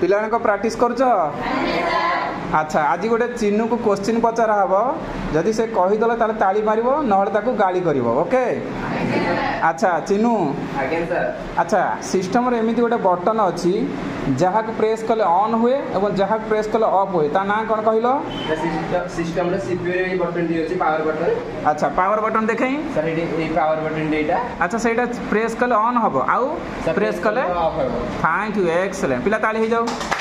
पिला को प्रैक्टिस कर अच्छा आज गोटे चिन्नू को क्वेश्चन पचारा हम जदि से कहीदेला ताले ताली मारिबो नहले ताकू गाली करिवो ओके अच्छा चिन्नू अच्छा सिस्टम रे एमिति गोटे बटन अछि जहाँ को प्रेस कले ऑन हुए और जहाँ प्रेस कले ऑफ हुए ता ना कोन कहिलो सिस्टम रे सीपीयू रे बटन दी अछि पावर बटन अच्छा पावर बटन देखई सर ए पावर बटन डेटा अच्छा सेटा प्रेस कले ऑन हबो आउ प्रेस कले ऑफ हबो थैंक यू एक्सीलेंट पिला ताली हो जाओ